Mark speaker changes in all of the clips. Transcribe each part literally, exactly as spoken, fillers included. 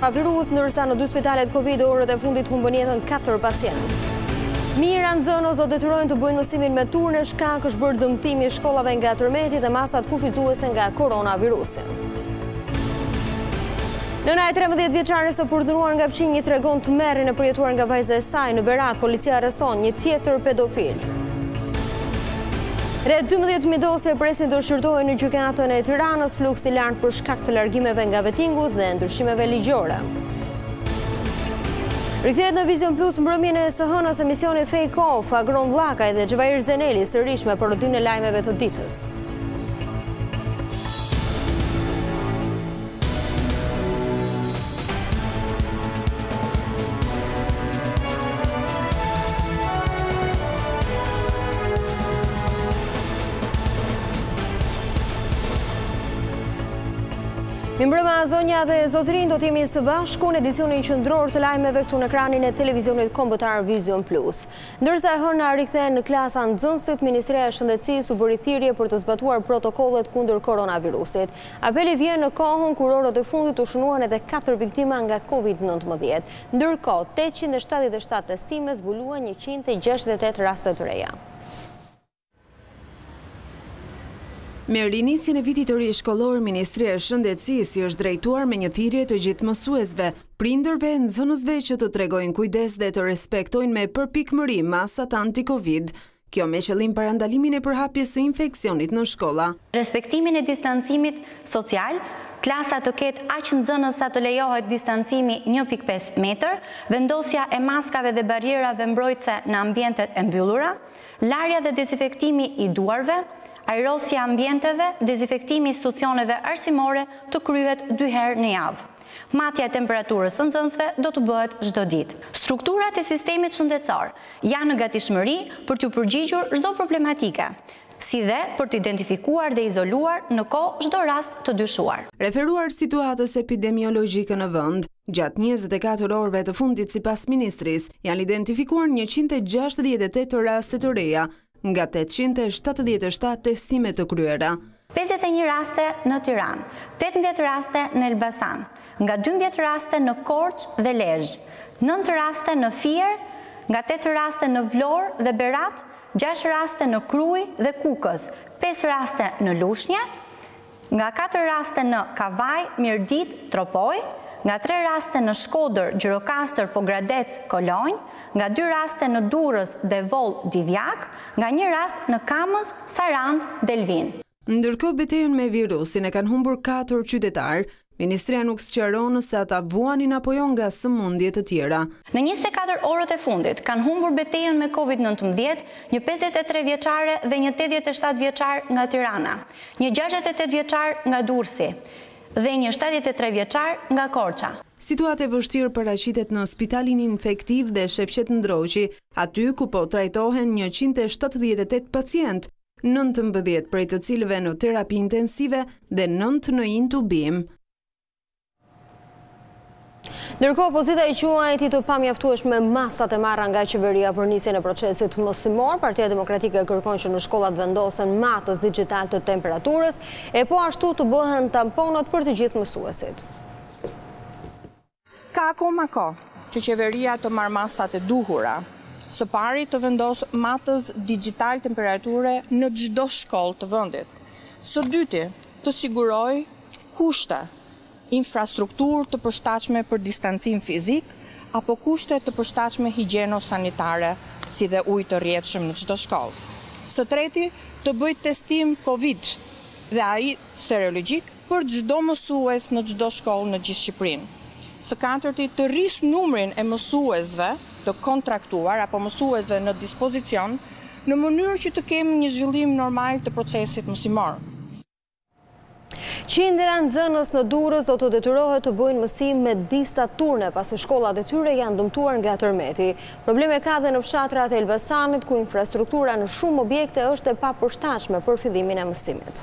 Speaker 1: virus, ndërsa në dy spitalet Covid orët e fundit humbën jetën katër pacientë. Mira nxënës do detyrojnë të bëjnë mësimin me turne, shkak është bërë dëmtimi i shkollave nga tërmeti dhe masat kufizuese nga koronavirusi. Nëna e trembëdhjetë vjeçare së përdhuruar nga fqinjë tregon të merrin e përjetuar nga vajza e saj në Berak, policia arreston një tjetër pedofil. Rreth dymbëdhjetë mijë dosje presin të shqyrtohen në gjykatën e Tiranës, fluks i lartë për shkak të largimeve nga vettingut dhe ndryshimeve ligjore. Rikthehet në Vizion Plus mbrëmjen e së hënës emisioni Fake Off, Agron Vllakaj dhe Xhavair Zeneli sërish me parodinë e lajmeve të ditës. Mirëmbrëma zonja dhe zotërin, do t'jemi së bashku në edicionin qendror të lajmeve këtu në ekranin e televizionit kombëtar Vizion Plus. Ndërsa e hëna rikthehen në klasa nxënësit, Ministria e Shëndetësisë u bëri thirrje për të zbatuar protokollet kundër koronavirusit. Apeli vjen në kohën kur orët e fundit u shënuan edhe katër viktima nga Covid nëntëmbëdhjetë. Ndërkohë, tetëqind e shtatëdhjetë e shtatë testime zbuluan njëqind e gjashtëdhjetë e tetë raste të reja.
Speaker 2: Me rinisjen e vitit të ri shkollor, Ministria e Shëndetësisë është drejtuar me një thirrje të gjithë mësuesve, prindërve, nxënësve që të tregojnë kujdes dhe të respektojnë me përpikmëri masat anti-Covid. Kjo me qëllim parandalimin e përhapjes së infeksionit në shkolla.
Speaker 3: Respektimin e distancimit social, klasa të ketë aq nxënës sa të lejohet distancimi një pikë pesë metër, vendosja e maskave dhe barierave mbrojtëse në ambientet e mbyllura, larja dhe dezinfektimi i duarve, ajrosja ambienteve, dezinfektimi institucioneve arsimore të kryhet dy herë në javë. Matja e temperaturës së nxënësve do të bëhet çdo ditë. Strukturat e sistemit shëndetësor janë në gatishmëri për t'u përgjigjur çdo problematike, si dhe për të identifikuar dhe izoluar në kohë çdo rast të dyshuar.
Speaker 2: Referuar situatës epidemiologjike në vend, gjatë njëzet e katër orëve të fundit sipas ministris, janë identifikuar njëqind e gjashtëdhjetë e tetë raste të reja, nga tetëqind e shtatëdhjetë e shtatë testime të kryera.
Speaker 3: pesëdhjetë e një raste në Tiranë, tetëmbëdhjetë raste në Elbasan, nga dymbëdhjetë raste në Korçë dhe Lezhë, nëntë raste në Fier, nga tetë raste në Vlorë dhe Berat, gjashtë raste në Krujë dhe Kukës, pesë raste në Lushnjë, nga katër raste në Kavaj, Mirdit, Tropoj, nga tre raste në Shkodër, Gjirokastër, Pogradec, Kolonjë, nga dy raste në Durrës, Devol, Divjak, nga një rast në Kamës, Sarand, Delvin.
Speaker 2: Ndërkohë betejën me virusin e kanë humbur katër qytetarë, Ministria nuk sqaron se ata vuanin apo jo nga sëmundje të tjera.
Speaker 3: Në njëzet e katër orët e fundit kanë humbur betejën me Covid nëntëmbëdhjetë, një pesëdhjetë e tre vjeçare dhe një tetëdhjetë e shtatë vjeçar nga Tirana, një gjashtëdhjetë e tetë vjeçar nga Durrësi dhe një shtatëdhjetë e tre vjeçar nga Korça.
Speaker 2: Situatë e vështirë paraqitet në Spitalin Infektiv dhe Shefqet Ndroqi, aty ku po trajtohen njëqind e shtatëdhjetë e tetë pacient, nëntëmbëdhjetë prej të cilëve në terapi intensive dhe nëntë në intubim.
Speaker 1: Ndërkohë, opozita i quajti të pamjaftueshme masat e marra nga qeveria për nisjen e procesit mësimor, Partia Demokratike kërkon që në shkollat vendosen matës digjital të temperaturës e po ashtu të bëhen tamponat për të gjithë mësuesit.
Speaker 4: Ka akoma kohë që qeveria të marrë masat e duhura. Së pari të vendos matës digjital temperature në çdo shkollë të vendit. Së dyti të siguroj kushte, infrastrukturë të përshtatshme për distancim fizik, apo kushte të përshtatshme higjieno-sanitare, si dhe ujë të rrjedhshëm në çdo shkollë. Së treti, të bëj testim Covid dhe ai serologjik për çdo mësues në çdo shkollë në gjithë Shqipërinë. Së katërti, të rris numrin e mësuesve të kontraktuar apo mësuesve në dispozicion në mënyrë që të kemi një zhvillim normal të procesit mësimor.
Speaker 1: Qindra nxënës në Durrës do të detyrohet të bëjnë mësim me disa turne pasi shkollat e tyre janë dëmtuar nga tërmeti. Probleme ka dhe në fshatrat e Elbasanit ku infrastruktura në shumë objekte është e papërshtatshme për fillimin e mësimit.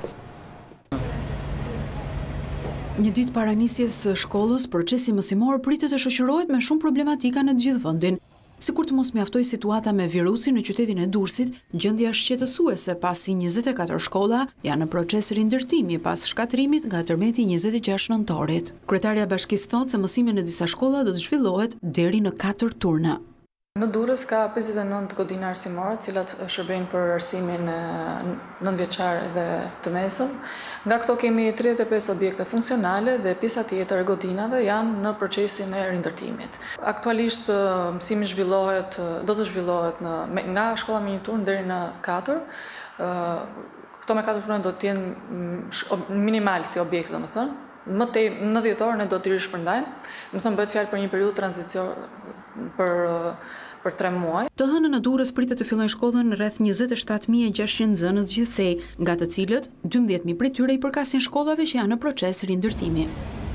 Speaker 5: Një ditë para nisjes së shkollës, procesi mësimor pritet të shoqërohet me shumë problematika në të gjithë vendin.
Speaker 2: Sikur të mos mjaftoj situata me virusin në qytetin e Durrësit, gjendja shqetësuese pasi njëzet e katër shkolla janë në proces rindërtimi pas shkatrimit nga tërmeti njëzet e gjashtë nëntorit. Kryetarja e bashkisë thotë se mësimi në disa shkolla do të zhvillohet deri në katër turna.
Speaker 5: Në Durrës ka pesëdhjetë e nëntë godina arsimore, të cilat shërbejnë për arsimin nëntëvjeçar dhe të mesëm. Nga këto kemi tridhjetë e pesë objekte funksionale dhe pjesa tjetër e godinave janë në procesin e rindërtimit. Aktualisht mësimi zhvillohet, do të zhvillohet në, nga shkolla me një turn deri në katër. Këto me katër turna do të jenë minimal si objekte, domethënë. Më tej në dhjetor ne do të rishpërndajmë. Domethënë bëhet fjalë për një periudhë tranzicion për për tre muaj.
Speaker 2: Të hënën në Durrës pritet të fillojnë shkollën rreth njëzet e shtatë mijë e gjashtëqind nxënës gjithsej, nga të cilët dymbëdhjetë mijë prej tyre i përkasin shkollave që janë në proces rindërtimi.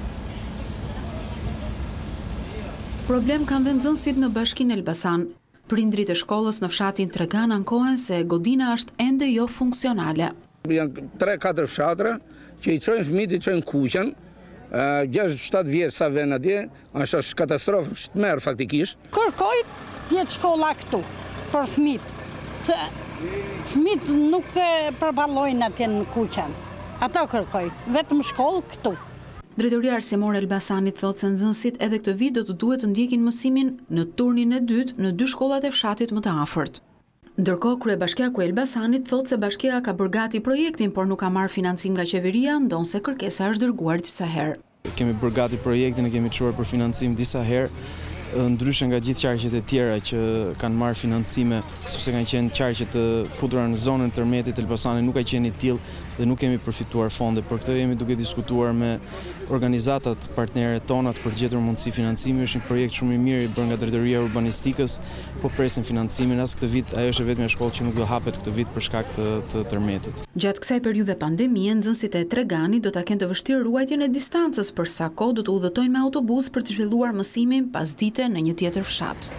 Speaker 2: Problem kanë dhe nxënësit në bashkinë Elbasan. Prindrit e shkollës në fshatin Tregan ankohen se godina është ende jo funksionale.
Speaker 6: Janë tre katër fshatra që i çojnë fëmijët, i çojnë kuqen, gjashtë shtatë vjeç sa vjen atje, është katastrofë, shtë faktikisht.
Speaker 7: Kërkoj jetë shkolla këtu, për fëmijët, se fëmijët nuk përballojnë atje në kuqen. Ato kërkoj, vetëm shkollë këtu.
Speaker 2: Drejtoria arsimore e Elbasanit thotë se nxënësit edhe këtë vit do të duhet të ndjekin mësimin në turnin e dytë në dy shkollat e fshatit më të afërt. Ndërkohë, kryebashkiaku i Elbasanit thotë se bashkia ka bërë gati projektin, por nuk ka marrë financim nga qeveria, ndonse kërkesa është dërguar disa herë.
Speaker 8: Kemi bërë gati projektin e kemi çuar për financim disa herë, ndryshe nga gjithë qarqet e tjera që kanë marrë financime, sepse kanë qenë qarqe të futura në zonën e tërmetit. Elbasani nuk ka qenë i tillë dhe nuk kemi përfituar fonde. Për këtë jemi duke diskutuar me organizatat partnere tonat për gjetur mundësi financimi. Është një projekt shumë i mirë i bërë nga Drejtoria e Urbanistikës, po presin financimin. As këtë vit ajo është vetëm shkollë që nuk do hapet këtë vit për shkak të, të tërmetit.
Speaker 2: Gjatë kësaj periudhe pandemie, nxënësit e Treganit do ta kenë të vështirë ruajtjen e distancës, për sa kohë do të udhëtojnë me autobus për të zhvilluar mësimin pas dite në një tjetër fshat.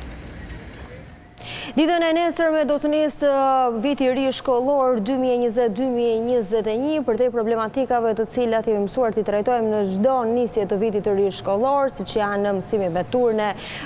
Speaker 1: Ditën e nesërme do të nisë viti i ri shkollor dy mijë e njëzet dy mijë e njëzet e një për te problematikave të cilat jemi mësuar të trajtojmë në çdo nisje të vitit të ri shkollor, siç janë mësimi me turne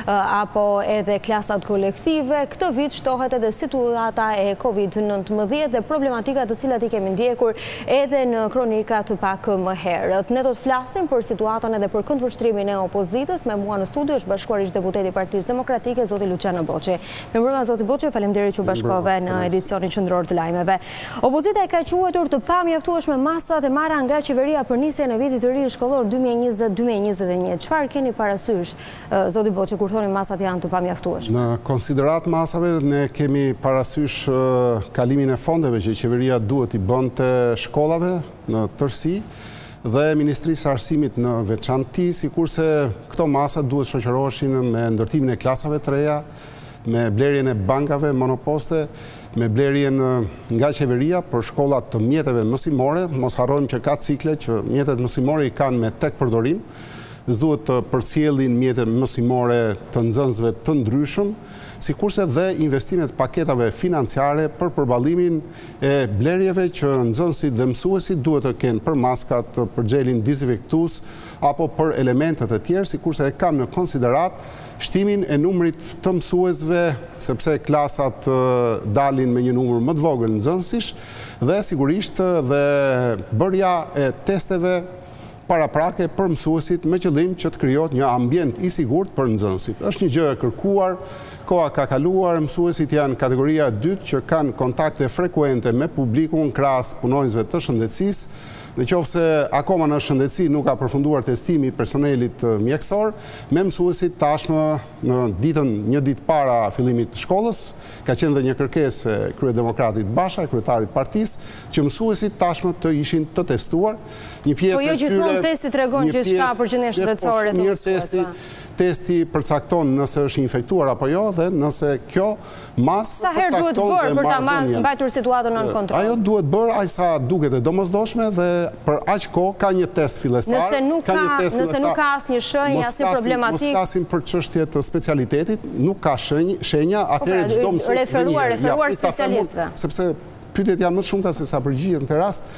Speaker 1: apo edhe klasat kolektive. Këtë vit shtohet edhe situata e kovid nëntëmbëdhjetë dhe problematikat të cilat i kemi ndjekur edhe në kronikat pak më herët. Ne do të flasim për situatën edhe për këndvështrimin e opozitës. Me mua në studio është bashkuarish deputeti i Partisë Demokratike, zoti Luciano Boçi. Zoti Boçi, faleminderit që u bashkove në edicionin qendror të lajmeve. Opozita e ka quajtur të pamjaftueshme masat e marra nga qeveria për nisjen e vitit të ri shkollor dy mijë e njëzet dy mijë e njëzet e një. Çfarë keni parasysh, zoti Boçi, kur thoni masat janë të pamjaftueshme?
Speaker 9: Në konsiderat masave ne kemi parasysh kalimin e fondeve që qeveria duhet i bënte shkollave në tërësi dhe Ministrisë së Arsimit në veçantë, sikurse këto masa duhet shoqëroheshin me ndërtimin e klasave të reja, me blerjen e bankave monoposte, me blerjen nga qeveria për shkollat të mjeteve mësimore. Mos harrojmë që ka cikle që mjetet mësimore i kanë me tek përdorim, s'duhet të përcjellin mjetet mësimore të nxënësve të ndryshëm, sikurse dhe investimet paketave financiare për përballimin e blerjeve që nxënësit dhe mësuesit duhet të kenë për maskat, për gjelin dezinfektues apo për elementet e tjerë, sikurse e kam në konsiderat shtimin e numrit të mësuesve, sepse klasat dalin me një numër më të vogël nxënësish, dhe sigurisht dhe bërja e testeve paraprake për mësuesit me qëllim që të krijohet një ambient i sigurt për nxënësit. Është një gjë e kërkuar, koha ka kaluar, mësuesit janë kategoria e dytë që kanë kontakte frekuente me publikun krahas punonjësve të shëndetësisë. Në qoftë se akoma në shëndetësi nuk ka përfunduar testimi i personelit mjekësor, me mësuesit tashmë në ditën një ditë para fillimit të shkollës, ka qenë dhe një kërkesë e kryedemokratit Basha, kryetarit partisë, që mësuesit tashmë të ishin të testuar. Një pjesë
Speaker 1: po jo gjithmonë testi tregon që s'ka përgjithësi shëndetësore të mësuesve.
Speaker 9: Testi përcakton nëse është infektuar apo jo dhe nëse kjo mas
Speaker 1: sa herë duhet bërë për ta mbajtur situatën nën kontroll.
Speaker 9: Ajo duhet bërë aq sa duket e domosdoshme dhe për aq kohë ka një test fillestar.
Speaker 1: Nëse nuk ka, nëse nuk ka asnjë shenjë, asnjë problematik.
Speaker 9: Mos flasim për çështje të specialitetit, nuk ka shenjë, shenja, atëherë çdo mësues
Speaker 1: referuar, referuar specialistëve.
Speaker 9: Sepse pyetjet janë më të shumta se sa përgjigjet në këtë rast.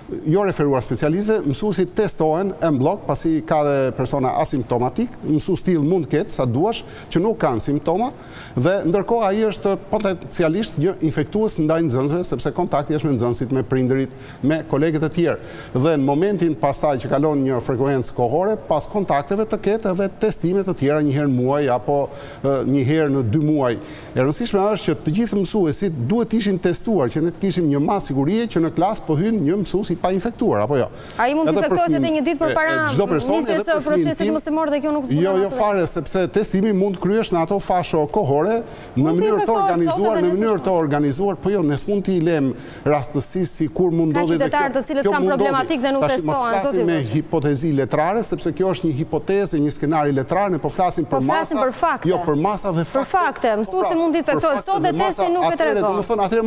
Speaker 9: jo referuar specialistëve, mësuesit testohen në blok, pasi ka dhe persona asimptomatik, mësues til mund ketë sa duash, që nuk kanë simptoma, dhe ndërkohë ai është potencialisht një infektues ndaj nxënësve, sepse kontakti është me nxënësit, me prindërit, me kolegët e tjerë. Dhe në momentin pastaj që kalon një frekuencë kohore, pas kontakteve të ketë edhe testime të tjera një herë në muaj apo një herë në dy muaj. E rëndësishme është që të gjithë mësuesit duhet ishin testuar, që ne të kishim një masë sigurie që në klasë po hyn një mësues i pa infektuar, apo jo.
Speaker 1: Ai mund të infektohet edhe një ditë përpara nisjes së procesit mësimor dhe kjo nuk zbulon.
Speaker 9: Jo, jo fare, sepse testimi mund kryesh në ato fasho kohore në mënyrë të organizuar, në mënyrë të organizuar, po jo, ne s'mund t'i lëm rastësisë si kur mund ndodhi dhe kjo.
Speaker 1: Ka qytetarë të cilët kanë problematik dhe nuk testohen,
Speaker 9: Tash mos flasim me hipotezi letrare, sepse kjo është një hipotezë, një skenari letrar, ne po flasim për masa, jo për masa dhe fakte.
Speaker 1: Për fakte, mësuesi mund të infektohet sot dhe testi nuk e tregon.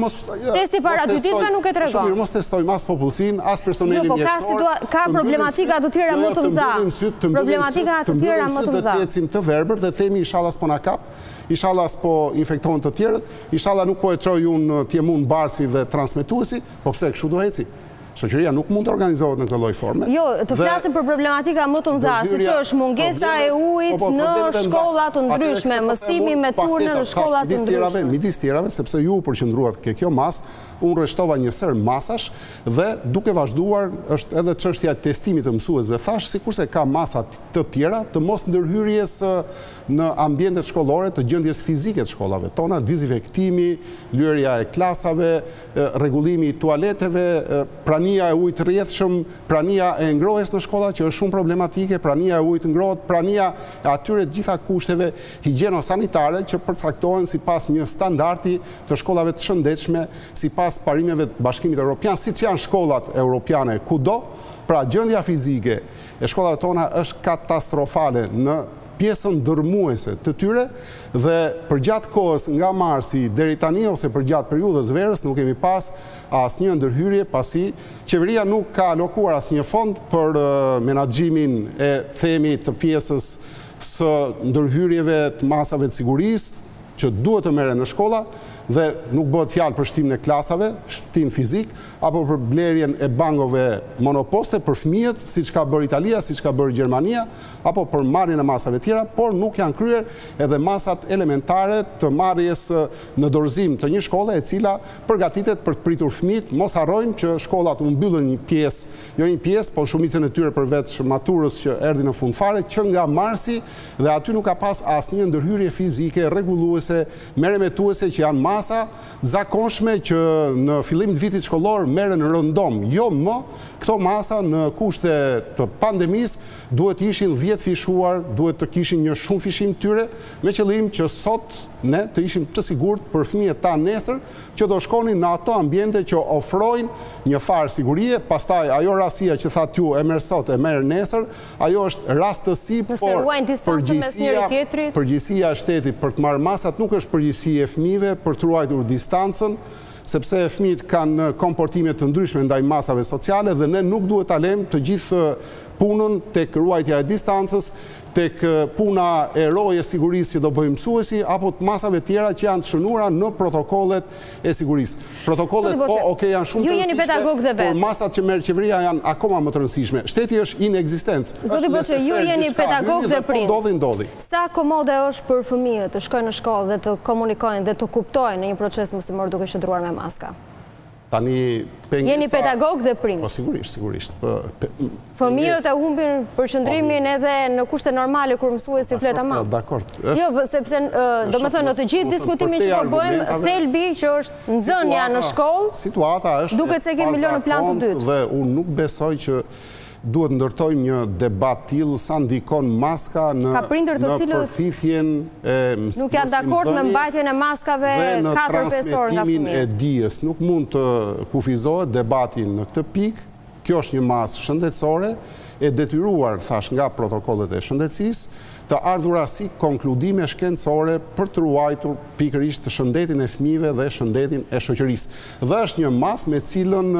Speaker 1: Testi para dy ditëve nuk e tregon.
Speaker 9: Mos testojmë as popullsinë, as personelin mjekësor.
Speaker 1: Jo, po ka problematika të tjera më të mëdha. Problematika të tjera më të mëdha.
Speaker 9: Të ecim të verbër dhe themi inshallah s'po na kap, inshallah s'po infektohen të tjerët, inshallah nuk po e çoj unë të jem unë barsi dhe transmetuesi, po pse kështu do eci? Shoqëria nuk mund të organizohet në këtë lloj forme.
Speaker 1: Jo, të flasim për problematika më të mëdha, siç është mungesa e ujit në shkolla të ndryshme, mësimi me turne në shkolla të ndryshme.
Speaker 9: Midis tjerave, sepse ju përqendruat ke kjo mas, unë rreshtova një sër masash dhe duke vazhduar është edhe çështja e testimit të mësuesve. Thash sikurse ka masa të tjera të mos ndërhyrjes në ambientet shkollore, të gjendjes fizike të shkollave tona, dezinfektimi, lyerja e klasave, rregullimi i tualeteve, prania e ujit të rrjedhshëm, prania e ngrohjes në shkolla që është shumë problematike, prania e ujit ngrohet, prania e atyre të gjitha kushteve higjieno-sanitare që përcaktohen sipas një standardi të shkollave të shëndetshme, sipas parimeve të Bashkimit Evropian, siç janë shkollat europiane kudo. Pra gjendja fizike e shkollave tona është katastrofale në pjesën dërmuese të tyre dhe përgjatë kohës nga marsi deri tani ose përgjatë periudhës verës nuk kemi pas asnjë ndërhyrje pasi qeveria nuk ka alokuar asnjë fond për menaxhimin e themi të pjesës së ndërhyrjeve të masave të sigurisë që duhet të merren në shkolla dhe nuk bëhet fjalë për shtimin e klasave, shtim fizik, apo për blerjen e bankove monoposte për fëmijët, siç ka bërë Italia, siç ka bërë Gjermania, apo për marrjen e masave tjera, por nuk janë kryer edhe masat elementare të marrjes në dorëzim të një shkolle e cila përgatitet për të pritur fëmijët. Mos harrojmë që shkollat u mbyllën një pjesë, jo një pjesë, por shumicën e tyre përveç maturës që erdhi në fund fare, që nga marsi dhe aty nuk ka pas asnjë ndërhyrje fizike rregulluese, merremetuese që janë masa zakonshme që në fillim të vitit shkollor merren rëndom. Jo më, këto masa në kushte të pandemisë duhet ishin dhjetë fishuar, duhet të kishin një shumë fishim tyre, me qëllim që sot ne të ishim të sigurt për fëmijët ta nesër që do shkonin në ato ambiente që ofrojnë një farë sigurie, pastaj ajo rastësia që thatë ju e merr sot e merr nesër, ajo është rastësi, por përgjegjësia përgjegjësia e shtetit për të marrë masat nuk është përgjegjësi e fëmijëve për të ruajtur distancën, sepse fëmijët kanë komportime të ndryshme ndaj masave sociale dhe ne nuk duhet ta lëmë të gjithë punën tek ruajtja e distancës, tek puna e roje sigurisë që do bëjmë mësuesi, apo të masave tjera që janë të shënuara në protokollet e sigurisë. Protokollet po, ok, janë shumë të rëndësishme, por masat që merr qeveria janë akoma më të rëndësishme. Shteti është inekzistent.
Speaker 1: Zoti Boçe, ju jeni pedagog dhe prind.
Speaker 9: Ndodhi, ndodhi.
Speaker 1: Sa komode është për fëmijët të shkojnë në shkollë dhe të komunikojnë dhe të kuptojnë në një proces mësimor duke qëndruar me maska?
Speaker 9: Tani pengesa...
Speaker 1: Jeni pedagog dhe prind.
Speaker 9: Po sigurisht, sigurisht.
Speaker 1: Fëmijët e humbin përqendrimin edhe në kushte normale kur mësuesi flet ama.
Speaker 9: Dakord.
Speaker 1: Jo, sepse domethënë në të gjithë diskutimin që po bëjmë, thelbi që është nxënja në shkollë,
Speaker 9: situata është
Speaker 1: duket se kemi lënë në plan të dytë.
Speaker 9: Dhe unë nuk besoj që duhet ndërtojmë një debat tillë sa ndikon maska në përthithjen e mësimdhënies
Speaker 1: nuk janë dakord me mbajtjen e maskave katër pesë orë nga fëmijët.
Speaker 9: E dijes nuk mund të kufizohet debatin në këtë pikë. Kjo është një masë shëndetësore e detyruar, thash, nga protokollet e shëndetësisë, të ardhura si konkludime shkencore për të ruajtur pikërisht shëndetin e fëmijëve dhe shëndetin e shoqërisë. Dhe është një masë me cilën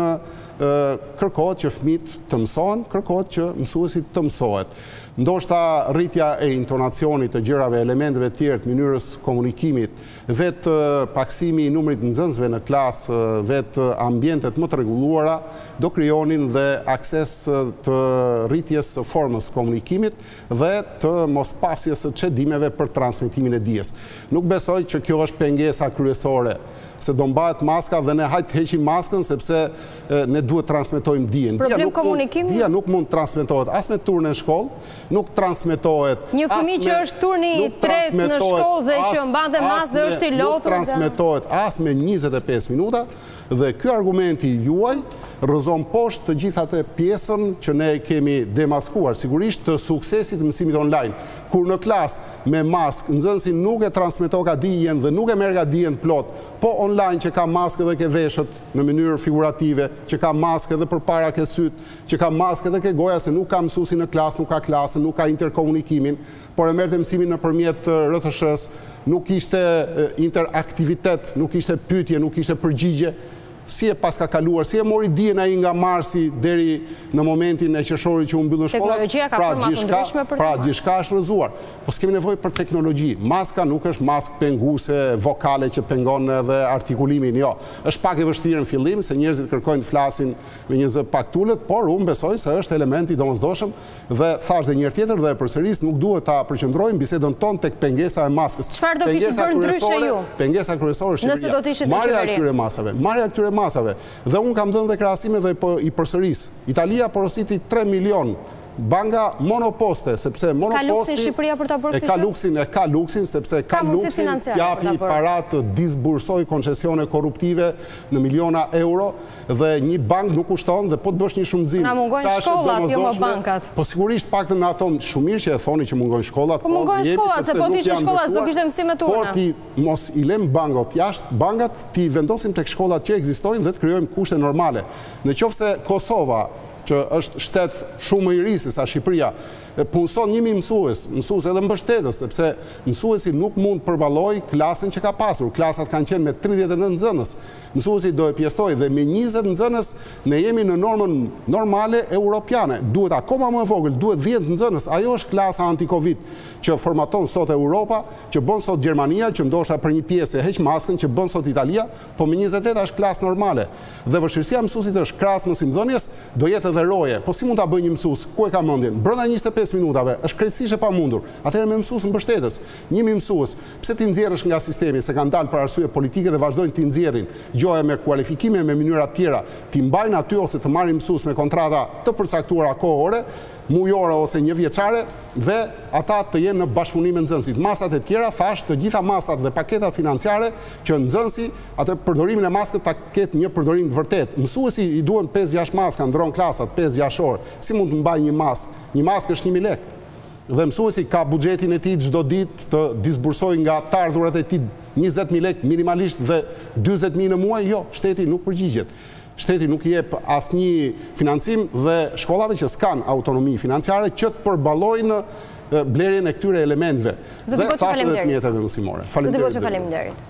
Speaker 9: kërkohet që fëmijët të mësohen, kërkohet që mësuesit të mësohet. Ndoshta rritja e intonacionit të gjërave, elementeve të tjera të mënyrës komunikimit, vetë paksimi i numrit nxënësve në klasë, vetë ambientet më të rregulluara do krijonin dhe akses të rritjes së formës komunikimit dhe të mospasjes së çedimeve për transmetimin e dijes. Nuk besoj që kjo është pengesa kryesore, se do mbahet maska dhe ne hajtë heqim maskën sepse ne duhet transmetojmë dijen.
Speaker 1: Problem komunikimi?
Speaker 9: Dija nuk mund transmetohet as me turnë në shkollë, nuk transmetohet...
Speaker 1: Një fëmijë që është turni i tretë në shkollë dhe që mban dhe maskë dhe është i lotur...
Speaker 9: Nuk transmetohet as me njëzet e pesë minuta dhe ky argumenti juaj rrëzon poshtë të gjithate pjesën që ne kemi demaskuar, sigurisht të suksesit mësimit online. Kur në klasë me maskë, nxënësi nuk e transmeton ka dijen dhe nuk e merr ka dijen plot, po online që ka maskë dhe ke veshët në mënyrë figurative, që ka maskë dhe përpara ke syt, që ka maskë dhe ke goja se nuk ka mësuesi në klasë, nuk ka klasë, nuk ka interkomunikimin, por e merrte mësimin nëpërmjet R T Sh-s, nuk ishte interaktivitet, nuk ishte pyetje, nuk ishte përgjigje. Si e pas ka kaluar, si e mori dijen ai nga marsi deri në momentin e qershorit që u mbyllën shkollat.
Speaker 1: Teknologjia ka forma të ndryshme për të.
Speaker 9: Pra gjithçka është rrëzuar. Po s'kemi nevojë për teknologji. Maska nuk është maskë penguese, vokale që pengon edhe artikulimin, jo. Është pak e vështirë në fillim se njerëzit kërkojnë të flasin me një zë pak tulet, por unë besoj se është element i domosdoshëm dhe thash edhe një herë tjetër dhe përsëris nuk duhet ta përqendrojmë bisedën tonë tek pengesa e maskës.
Speaker 1: Çfarë do kishit bërë ndryshe ju?
Speaker 9: Pengesa kryesore është
Speaker 1: Nëse do të ishte në
Speaker 9: marrja e
Speaker 1: qeveri.
Speaker 9: këtyre masave, marrja e këtyre masave. Dhe unë kam dhënë dhe krahasime dhe i përsëris. Italia porositi tre milion banga monoposte, sepse monoposti...
Speaker 1: Ka luksin Shqipëria për ta bërë
Speaker 9: këtë? E ka luksin, e ka luksin, sepse ka luksin t'japi parat të disbursoj koncesione korruptive në miliona euro dhe një bank nuk kushton dhe po të bësh një shumëzim.
Speaker 1: Na mungojnë shkollat, jo më bankat.
Speaker 9: Po sigurisht pak të në ato shumir që e thoni që mungojnë shkollat.
Speaker 1: Po mungojnë shkollat, se po t'ishtë shkollat, s'do kishte mësime turna.
Speaker 9: Por ti mos i lem bangot jashtë, bankat ti vendosim tek shkollat që ekzistojnë dhe të krijojmë kushte normale. Në qoftë se Kosova, që është shtet shumë i ri se sa Shqipëria, punëson njëmi mësues, mësues edhe mbështetës, sepse mësuesi nuk mund përballoj klasën që ka pasur. Klasat kanë qenë me tridhjetë e nëntë nxënës. Mësuesi do e pjeshtoj dhe me njëzet nxënës ne jemi në normën normale europiane. Duhet akoma më vogël, duhet dhjetë nxënës. Ajo është klasa anti-Covid që formaton sot Europa, që bën sot Gjermania, që ndoshta për një pjesë e heq maskën, që bën sot Italia, po me njëzet e tetë është klasë normale. Dhe vështirësia e mësuesit është krahas mësimdhënies, do jetë edhe roje. Po si mund ta bëjë një mësues? Ku e ka mendjen? Brenda njëzet e pesë minutave është krejtësisht e pamundur. Atëherë me mësues mbështetës, një mësues, pse ti nxjerrësh nga sistemi se kanë dalë për arsye politike dhe vazhdojnë ti nxjerrin gjoja me kualifikime me mënyra të tjera, ti mbajnë aty ose të marrin mësues me kontrata të përcaktuara kohore, mujore ose një vjeçare dhe ata të jenë në bashkëpunim me nxënësit. Masat e tjera, thash, të gjitha masat dhe paketat financiare që nxënësi atë përdorimin e maskët ta ketë një përdorim të vërtetë. Mësuesi i duhen pesë gjashtë maska, ndron klasat pesë gjashtë orë. Si mund të mbajë një maskë? Një maskë është një mijë lekë. Dhe mësuesi ka buxhetin e tij çdo ditë të disbursojë nga të ardhurat e tij njëzet mijë lekë minimalisht dhe dyzet mijë në muaj. Jo, shteti nuk përgjigjet. Shteti nuk i jep asnjë financim dhe shkollave që s'kan autonomi financiare që të përballojnë blerjen e këtyre elementeve. Dhe thashë edhe të mjeteve mësimore.
Speaker 1: Faleminderit. Faleminderit.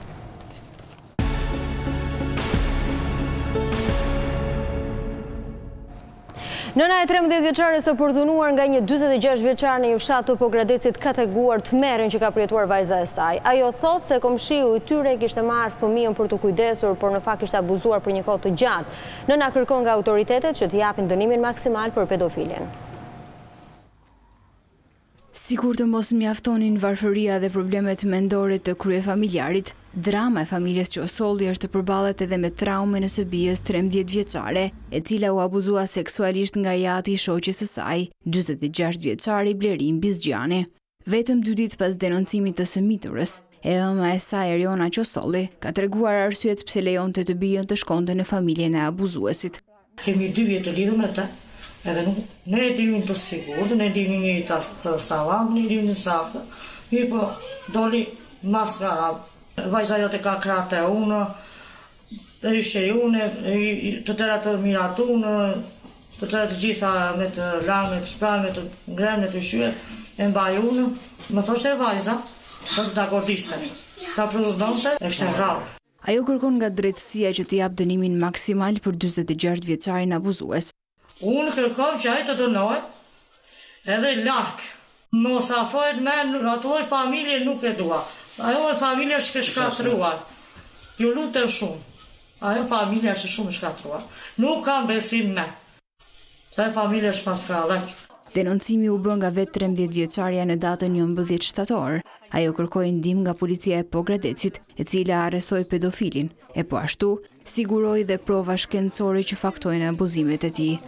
Speaker 1: Nëna e trembëdhjetë vjeçare së përdhunuar nga një dyzet e gjashtë vjeçar në një fshat të Pogradecit ka treguar tmerrin që ka përjetuar vajza e saj. Ajo thotë se komshiu i tyre kishte marrë fëmijën për të kujdesur, por në fakt kishte abuzuar për një kohë të gjatë. Nëna kërkon nga autoritetet që të japin dënimin maksimal për pedofilin.
Speaker 10: Sikur të mos mjaftonin varfëria dhe problemet mendore të kryefamiljarit, drama e familjes që solli është të përballet edhe me traumën e së bijës trembëdhjetë vjeçare, e cila u abuzua seksualisht nga jati i shoqes së saj, dyzet e gjashtë vjeçari Blerim Vizioni. Vetëm dy ditë pas denoncimit të sëmiturës, e ëma e saj Eriona Qosolli ka treguar arsyet pse lejonte të bijën të shkonte në familjen e abuzuesit.
Speaker 11: Kemi dy vjet të lidhur me të. Edhe nuk, ne e dimi të sigurt, ne e dimi një të, të salam, ne e dimi në saktë. Mi po doli maskara, vajza jote ka krate unë, e ishe unë, të tëra të mirat unë, të tëra të gjitha me të lamë, me të shpra, me të ngrem, me të shyet. e mbaj unë, më thoshe e vajza, do të godiste, ta produdonte e kështë e rrallë.
Speaker 10: Ajo kërkon nga drejtësia që t'i jap dënimin maksimal për njëzet e gjashtë vjeçarin abuzues.
Speaker 11: Unë kërkom që ai të dënohet edhe larg. Mos afrohet me atë familje nuk e dua. Ajo familje është shkatruar. Ju lutem shumë. Ajo familje është shumë shkatruar. Nuk kam besim me. Ajo familje është paskallë.
Speaker 10: Denoncimi u bë nga vetë trembëdhjetë vjeçaria në datën njëmbëdhjetë shtator. Ajo kërkoi ndihmë nga policia e Pogradecit, e cila arrestoi pedofilin, e po ashtu siguroi dhe prova shkencore që faktojnë abuzimet e tij.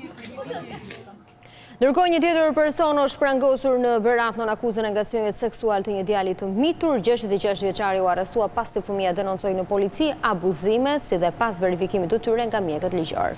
Speaker 1: Ndërkohë, një tjetër person është prangosur në Berat në akuzën e ngacmimit seksual të një djalit të mitur. gjashtëdhjetë e gjashtë vjeçari u arrestua pasi fëmia denoncoi në polici abuzimet, si dhe pas verifikimit të tyre nga mjekët ligjor.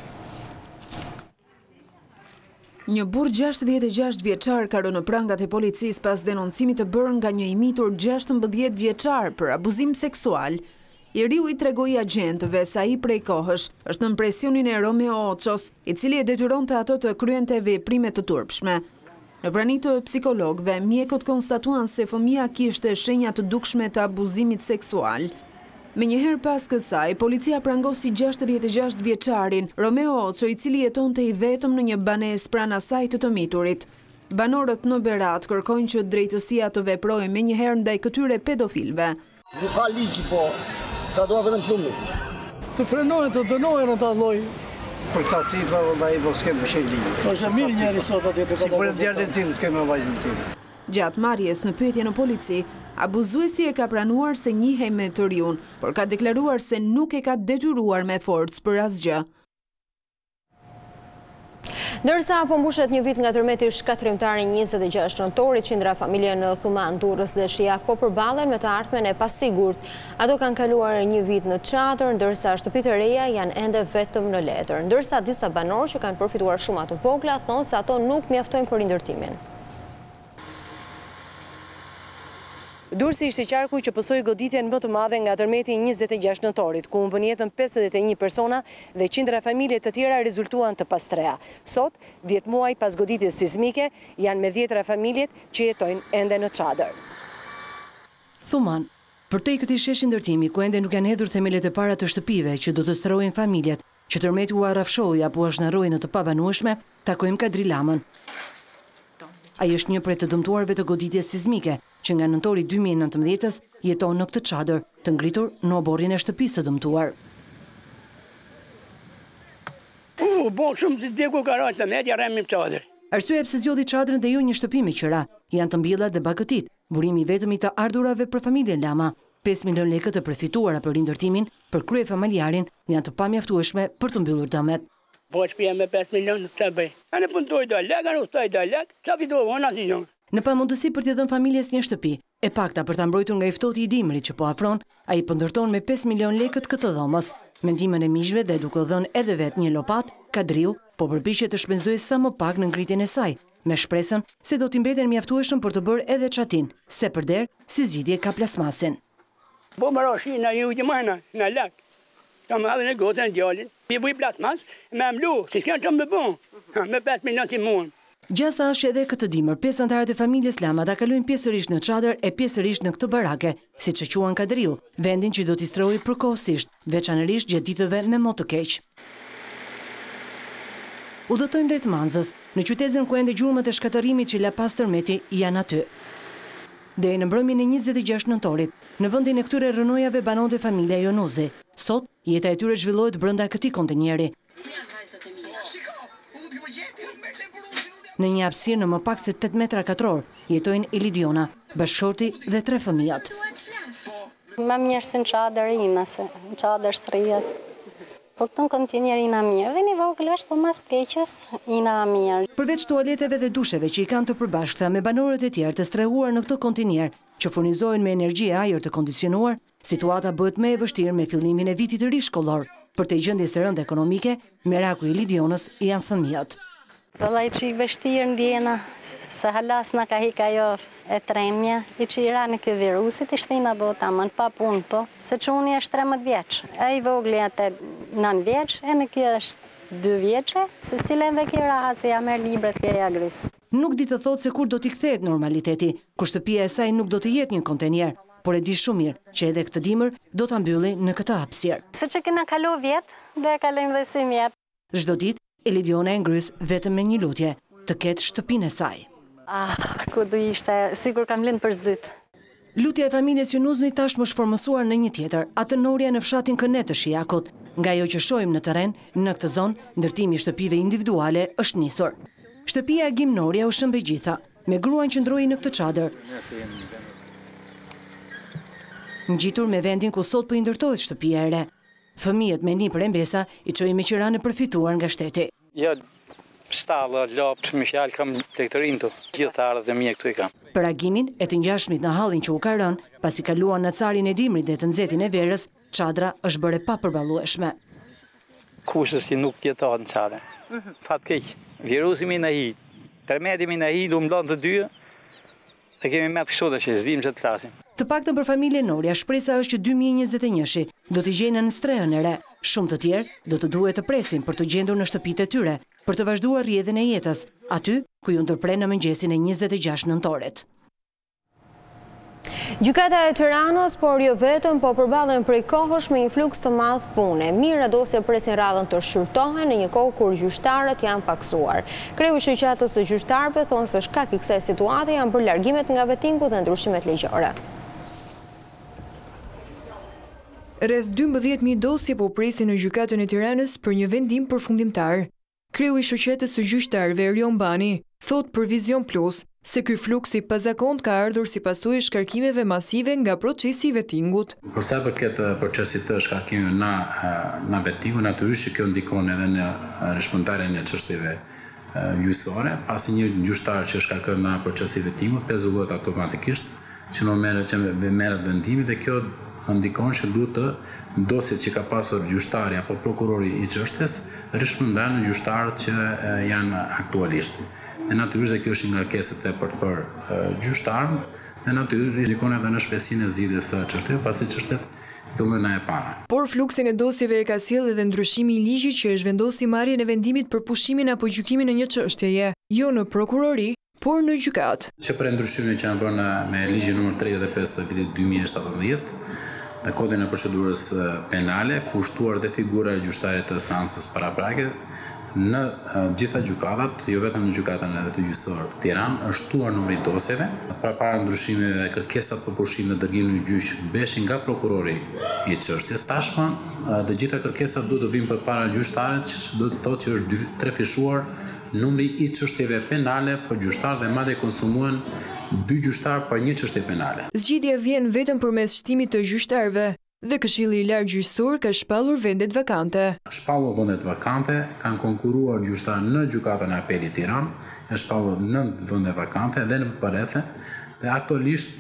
Speaker 2: Një burr gjashtëdhjetë e gjashtë vjeçar ka rënë në prangat e policisë pas denoncimit të bërë nga një i mitur gjashtëmbëdhjetë vjeçar për abuzim seksual. I riu i tregoi agjentëve se ai prej kohësh është në presionin e Romeo Oços, i cili e detyronte ato të kryente veprime të turpshme. Në prani të psikologëve, mjekët konstatuan se fëmia kishte shenja të dukshme të abuzimit seksual. Me njëherë pas kësaj, policia prangosi gjashtëdhjetë e gjashtë vjeçarin Romeo Oço, i cili jetonte i vetëm në një banesë pranë asaj të të miturit. Banorët në Berat kërkojnë që drejtësia të veprojë me njëherë ndaj këtyre pedofilëve.
Speaker 12: Nuk ka ligj, po ta doa vetëm plumit.
Speaker 13: Të frenohen, të dënohen në ta lloj.
Speaker 12: Për ta ti pa vallai do s'ket më shej ligj.
Speaker 13: Është mirë njëri sot atje të
Speaker 12: ka. Për djalin tim të kemë vajzën tim.
Speaker 2: Gjatë marrjes në pyetje në polici, abuzuesi e ka pranuar se njihej me të riun, por ka deklaruar se nuk e ka detyruar me forcë për asgjë.
Speaker 1: Ndërsa po mbushet një vit nga tërmeti shkatrimtar i njëzet e gjashtë nëntorit, qindra familje në Thuman, Durrës dhe Shijak po përballen me të ardhmen e pasigurt. Ato kanë kaluar një vit në Shtator, ndërsa shtëpitë e reja janë ende vetëm në letër. Ndërsa disa banorë që kanë përfituar shumë të vogla thonë se ato nuk mjaftojnë për rindërtimin.
Speaker 14: Durrësi ishte qarku që pësoi goditjen më të madhe nga tërmeti i njëzet e gjashtë nëntorit, ku humbën jetën pesëdhjetë e një persona dhe qindra familje të tjera rezultuan të pastreja. Sot, dhjetë muaj pas goditjes sismike, janë me dhjetra familjet që jetojnë ende në çadër.
Speaker 15: Thuman, përtej këtij sheshi ndërtimi ku ende nuk janë hedhur themelet e para të shtëpive që do të strojnë familjet, që tërmeti u arrafshoi apo azhnaroi në të pabanueshme, takojmë Kadri Lamën. Ai është një prej të dëmtuarve të goditjes sismike, që nga nëntori dy mijë e nëntëmbëdhjetës jeton në këtë çadër, të ngritur në oborrin e shtëpisë së dëmtuar.
Speaker 16: U bo shumë të deku karajt të medja remi çadër.
Speaker 15: Arsyeja pse zgjodhi çadrën dhe jo një shtëpi me qira, janë të mbjellat dhe bagëtit, burimi vetëm i të ardhurave për familjen Lama. pesë milion lekë të përfituara për rindërtimin për krye familjarin janë të pamjaftueshme për të mbyllur dëmet.
Speaker 16: Po shpija me pesë milion, çfarë bëj? Anë puntoj do lek, anë ustoj do lek, çfarë fitova unë as gjë.
Speaker 15: Në pamundësi për t'i dhënë familjes një shtëpi, e pakta për ta mbrojtur nga i ftohti i dimrit që po afron, ai po ndërton me pesë milion lekët këtë dhomës. Me ndihmën e miqve dhe duke dhënë edhe vetë një lopat, Kadriu po përpiqet të shpenzojë sa më pak në ngritjen e saj, me shpresën se do t'i mbeten mjaftueshëm për të bërë edhe çatin, se përder si zgjidhje ka plasmasin.
Speaker 16: Po më roshi na ju që mëna, na lek. Ta më hadhin e gotën e djalin, pi buj plasmas, me mlu, si s'kan çmë bën. Me pesë milion ti mua.
Speaker 15: Gjasa është edhe këtë dimër, pesë anëtarët e familjes Lama ta kalojnë pjesërisht në çadër e pjesërisht në këtë barake, siç e quan Kadriu, vendin që do t'i strojë përkohësisht, veçanërisht gjatë ditëve me mo të keq. Udhëtojmë drejt Manzës, në qytetin ku ende gjurmët e shkatërimit që la pas tërmeti janë aty. Deri në mbrëmjen e njëzet e gjashtë nëntorit, në vendin e këtyre rënojave banonte familja Jonozi. Sot, jeta e tyre zhvillohet brenda këtij kontenjeri. Në një hapësirë në më pak se tetë metra katror, jetojnë Elidiona, bashkëshorti dhe tre fëmijat.
Speaker 17: Më mirë se në çadër ime, se në çadër shtëriat. Po këtu në kontinjer ina mirë, dhe një vogël është, po mas keqës ina mirë.
Speaker 15: Përveç tualeteve dhe dusheve që i kanë të përbashkëta me banorët e tjerë të strehuar në këto kontinjer, që furnizohen me energji e ajër të kondicionuar, situata bëhet më e vështirë me fillimin e vitit të ri shkollor. Për të gjendjes së rëndë ekonomike, meraku i Lidionës janë fëmijat.
Speaker 17: Vëllai që i vështirë ndjena, se halas në ka hik ajo e tremja, i që i ra në kë virusit, ishte i në bota, më në pa punë, po, se që unë është tremët vjeqë. E i vogli atë nën vjeqë, e në kjo është dy vjeqë, se silen dhe kjo rahat se ja merë libret kjo ja grisë.
Speaker 15: nuk di të thotë se kur do t'i kthehet normaliteti, kur shtëpia e saj nuk do të jetë një kontenjer, por e di shumë mirë që edhe këtë dimër do ta mbylli në këtë hapësirë.
Speaker 17: Se që kena kalu vjetë, dhe kalojmë dhe si mjetë.
Speaker 15: Çdo ditë, Elidiona e ngrys vetëm me një lutje, të ketë shtëpinë e saj.
Speaker 17: Ah, ku du ishte, sigur kam lënë për zdyt.
Speaker 15: Lutja e familjes Junuzni tashmë është formësuar në një tjetër, atë Norja në fshatin Kënet të Shijakut. Nga ajo që shohim në terren, në këtë zonë, ndërtimi i shtëpive individuale është nisur. Shtëpia e Gim Norja u shëmbej gjitha, me gruan që ndroi në këtë çadër. Ngjitur me vendin ku sot po i ndërtohet shtëpia e re. Fëmijët me nipër e mbesa i çojnë me qira në përfituar nga shteti.
Speaker 18: Ja, stalla, lopë, me fjalë kam lektorin të, gjithë ardhët e mje këtu i kam.
Speaker 15: Për agimin e të ngjashmit në hallin që u ka rënë, pasi kaluan në carin e dimrit dhe të nxehtin e verës, çadra është bërë pa përballueshme.
Speaker 18: Kushtet që nuk jetohet në çadër. Fat keq, virusi mi na hi, tërmeti mi na hi, du mblon të dy, dhe kemi me të kështu që s'dim që të flasim.
Speaker 15: Të paktën për familjen Norja, shpresa është që dy mijë e njëzet e një do të gjejnë në strehën e re. Shumë të tjerë do të duhet të presin për të gjendur në shtëpitë e tyre, për të vazhduar rrjedhën e jetës, aty ku ju ndërpren në mëngjesin e njëzet e gjashtë nëntorit.
Speaker 1: Gjykata e Tiranës, por jo vetëm, po përballen prej kohësh me një fluks të madh pune. Mirë dosje presin radhën të shqyrtohen në një kohë kur gjyqtarët janë paksuar. Kreu i shoqatës së gjyqtarëve thonë se shkak i kësaj situate janë bërë largimet nga vettingu dhe ndryshimet ligjore.
Speaker 19: Rreth dymbëdhjetë mijë dosje po presin në gjykatën e Tiranës për një vendim përfundimtar. Kreu i shoqatës së gjyqtarëve Erion Bani thot për Vizion Plus se ky fluks i pazakont ka ardhur si pasojë e shkarkimeve masive nga procesi i vettingut.
Speaker 20: Për sa i përket procesit të shkarkimeve na na vettingu, natyrisht që kjo ndikon edhe në rishpërndarjen e çështjeve gjyqësore, pasi një gjyqtar që shkarkon në procesi i vettingut pezullohet automatikisht që në merret që merret vendimi dhe kjo ndikon që duhet të dosjet që ka pasur gjyqtari apo prokurori i çështjes rishpërndahen në gjyqtarët që janë aktualisht. Dhe natyrisht kjo është një ngarkesë tepër për gjyqtarën dhe natyrisht ndikon edhe në shpejtësinë e zgjidhjes së çështjeve, pasi çështet fillojnë nga e para.
Speaker 19: Por fluksin e dosjeve e ka sjellë edhe ndryshimi i ligjit që e zhvendosi marrjen e vendimit për pushimin apo gjykimin në një çështjeje, jo në prokurori, por në gjykat.
Speaker 20: Që për ndryshimin që janë bërë me ligjin numër tridhjetë e pesë të vitit dy mijë e shtatëdhjetë, në kodin e procedurës penale, ku shtuar dhe figura e gjyqtarit të seancës paraprake, në gjitha gjykatat, jo vetëm në gjykatën edhe të gjyqësor Tiranë, është shtuar numri i dosjeve. Përpara ndryshimeve, kërkesat për pushim në dërgim në gjyq beshin nga prokurori i çështjes. Tashmë, të gjitha kërkesat duhet të vinë përpara gjyqtarit, që do të thotë që është tre fishuar numri i çështjeve penale për gjyqtar dhe madje konsumohen dy gjyqtar për një çështje penale.
Speaker 19: Zgjidhja vjen vetëm përmes shtimit të gjyqtarëve dhe Këshilli i Lartë Gjyqësor ka shpallur vendet vakante.
Speaker 20: Shpallur vendet vakante, kanë konkuruar gjyqtarë në gjykatën e apelit Tiranë, ka shpallur nëntë vende vakante dhe në përrethe, dhe aktualisht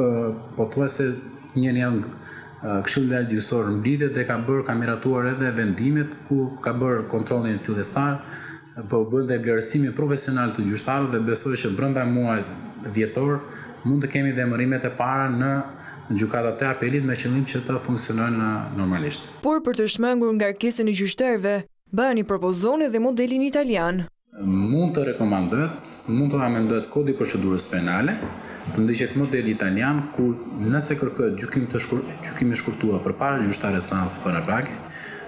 Speaker 20: pothuajse një janë Këshilli i Lartë Gjyqësor mblidhet dhe ka bërë ka miratuar edhe vendimet ku ka bërë kontrollin fillestar, po bën dhe vlerësimin profesional të gjyqtarëve dhe besoj që brenda muajit dhjetor mund të kemi dhe emërimet e para në gjykatat e apelit me qëllim që të funksionojnë normalisht.
Speaker 19: Por për të shmangur ngarkesën e gjyqtarëve, Bani propozon edhe modelin italian.
Speaker 20: Mund të rekomandohet, mund të amendohet kodi i procedurës penale, të ndiqet modeli italian ku nëse kërkohet gjykim të gjykimi i shkurtuar përpara gjyqtarit të seancës paraprake,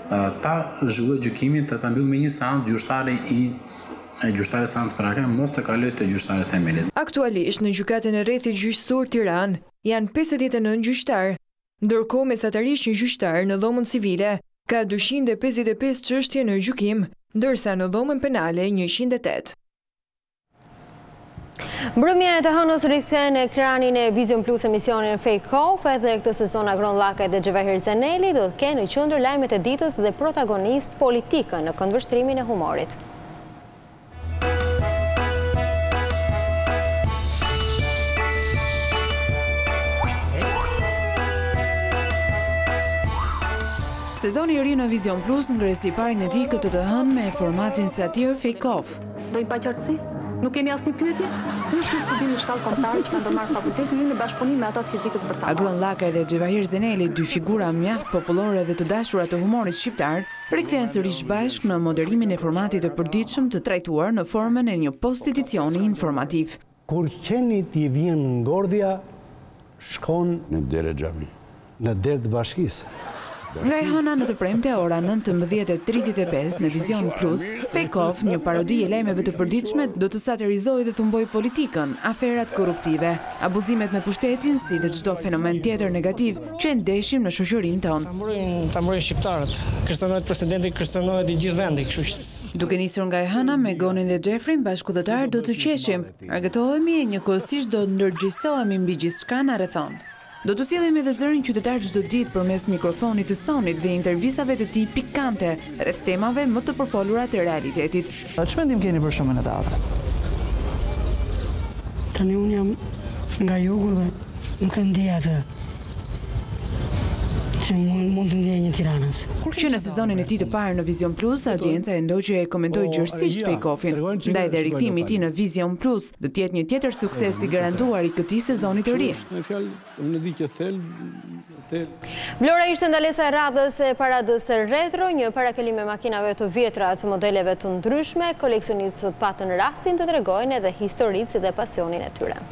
Speaker 20: ta zhvilloj gjykimin të ta mbyll me një seancë gjyqtari i gjyqtari i seancës paraprake, mos të kalojë te gjyqtari i themelit.
Speaker 19: Aktualisht në gjykatën e rrethit gjyqësor Tiranë janë pesëdhjetë e nëntë gjyqtar, ndërkohë mesatarisht një gjyqtar në dhomën civile ka dyqind e pesëdhjetë e pesë çështje në gjykim, ndërsa në dhomën penale njëqind e tetë.
Speaker 1: Mbrëmja e të hënës rikthehen në ekranin e Vizion Plus emisionin Fake Off, edhe këtë sezon Agron Llakaj dhe Xhevahir Zaneli do të kenë në qendër lajmet e ditës dhe protagonist politikë në këndvështrimin e humorit.
Speaker 2: Sezoni i ri në Vizion Plus ngres i parin e tij këtë të hënë me formatin satir Fake Off.
Speaker 21: Do i pa qartësi? Nuk kemi asnjë pyetje, nuk kemi studim në shkallë kombëtare që kanë ndërmarrë fakultetin në bashkëpunim me ato të fizikës bërtare.
Speaker 2: Agron Llaka dhe Xhevahir Zeneli, dy figura mjaft popullore dhe të dashura të humorit shqiptar, rikthehen sërish bashkë në moderimin e formatit të përditshëm të trajtuar në formën e një post-edicioni informativ.
Speaker 22: Kur qeni t'i vjen ngordhja, shkon
Speaker 23: në derë xhami.
Speaker 22: Në derë të bashkisë.
Speaker 2: Nga e hëna në të premte ora nëntëmbëdhjetë e tridhjetë e pesë në Vizion Plus, Fake Off, një parodi e lajmeve të përditshme, do të satirizojë dhe thumboj politikën, aferat korruptive, abuzimet me pushtetin, si dhe çdo fenomen tjetër negativ që e ndeshim në shoqërinë tonë.
Speaker 13: Ta mbrojnë shqiptarët, kërcënohet presidenti, kërcënohet i gjithë vendi, kështu që
Speaker 2: duke nisur nga e hëna me Gonin dhe Xhefrin, bashkëdhëtar do të qeshim, argëtohemi e njëkohësisht do ndërgjegjësohemi mbi gjithçka na rrethon. Do të sillemi edhe zërin qytetar çdo ditë përmes mikrofonit të sonit dhe intervistave të tij pikante rreth temave më të përfolura të realitetit.
Speaker 13: Ç'më mendim keni për shkakun e teatrit?
Speaker 11: Tani unë jam nga jugu dhe nuk e ndjej atë që mund të ndjej një Tiranës.
Speaker 2: Që në sezonin e tij të parë në Vizion Plus, audienca e ndoqë e komentoi gjërësisht Fake Offin. Ndaj dhe rikthimi i tij në Vizion Plus do të jetë një tjetër sukses i garantuar i këtij sezoni të ri.
Speaker 6: Në fjalë, unë di që thel, thel.
Speaker 1: Vlora ishte ndalesa e radhës e paradës retro, një parakelim me makinave të vjetra të modeleve të ndryshme, koleksionistët patën rastin të tregojnë edhe historitë dhe pasionin e tyre.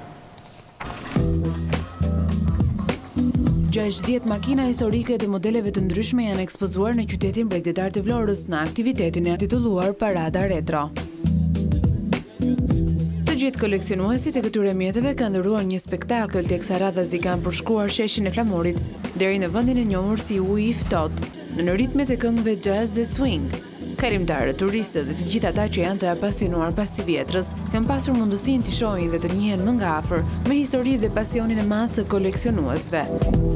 Speaker 2: gjashtëdhjetë makina historike të modeleve të ndryshme janë ekspozuar në qytetin bregdetar të Vlorës në aktivitetin e titulluar Parada Retro. Të gjithë koleksionuesit e këtyre mjeteve kanë dhuruar një spektakël teksa radhazi kanë përshkruar sheshin e flamurit deri në vendin e njohur si Uji i ftohtë, në ritmet e këngëve jazz dhe swing. Kalimtarët, turistët dhe të gjithë ata që janë të apasionuar pas si vjetrës, kanë pasur mundësinë të shohin dhe të njihen më nga afër me histori dhe pasionin e madh të koleksionuesve.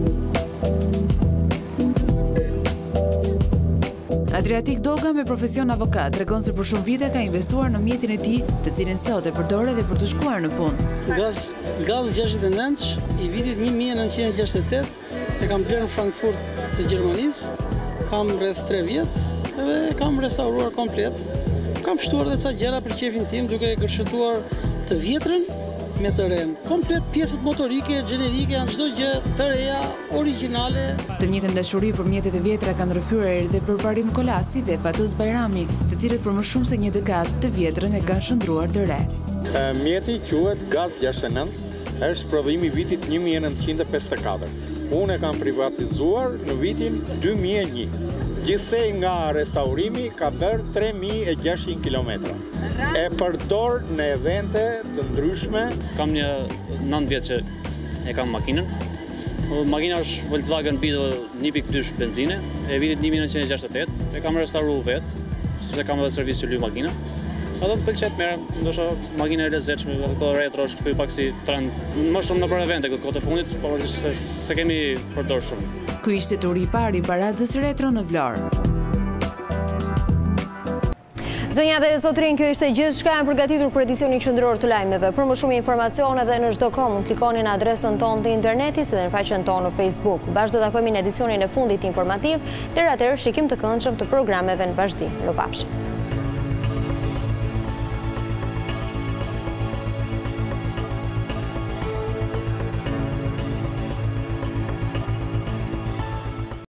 Speaker 2: Adriatik Doga, me profesion avokat, tregon se për shumë vite ka investuar në mjetin e tij, të cilin sot e përdor edhe për të shkuar në punë.
Speaker 24: Gaz, gaz gjashtëdhjetë e nëntë i vitit një mijë e nëntëqind e gjashtëdhjetë e tetë e kam blerë në Frankfurt të Gjermanisë, kam rreth tre vjet dhe kam restauruar komplet. Kam shtuar dhe ca gjëra për qefin tim duke gërshëtuar të vjetrën me të ren. Komplet pjesët motorike, gjenerike, janë çdo gjë të reja, origjinale.
Speaker 2: Të njëjtën dashuri për mjetet e vjetra kanë rrëfyer edhe për Parim Kolasi dhe Fatuz Bajrami, të cilët për më shumë se një dekadë të vjetrën e kanë shndruar të re.
Speaker 25: Mjeti quhet Gaz gjashtëdhjetë e nëntë, është prodhimi i vitit një mijë e nëntëqind e pesëdhjetë e katër. Unë e kam privatizuar në vitin dy mijë e një. Gjithsej nga restaurimi ka bërë tre mijë e gjashtëqind kilometra. E përdor në evente të ndryshme.
Speaker 26: Kam një nëntë vjet që e kam makinën. Makina është Volkswagen Beetle një pikë dy benzine, e vitit një mijë e nëntëqind e gjashtëdhjetë e tetë. E kam restauruar vetë, sepse kam edhe servis që lyj makina. Edhe më pëlqet merr, ndoshta makina e lezetshme, ato retro është kthy pak si trend, më shumë në për evente këtë kohë të fundit, por se, se kemi përdor shumë.
Speaker 2: Ky ishte turi i parë i paradës retro në Vlorë.
Speaker 1: Zonja dhe zotrin, kjo ishte gjithçka e përgatitur për edicionin qendror të lajmeve. Për më shumë informacione dhe në çdo kohë mund klikoni në adresën tonë të internetit dhe në faqen tonë në Facebook. Bashkë do takojmë në edicionin e fundit informativ, deri atëherë shikim të këndshëm të programeve në vazhdim. Mirupafshim.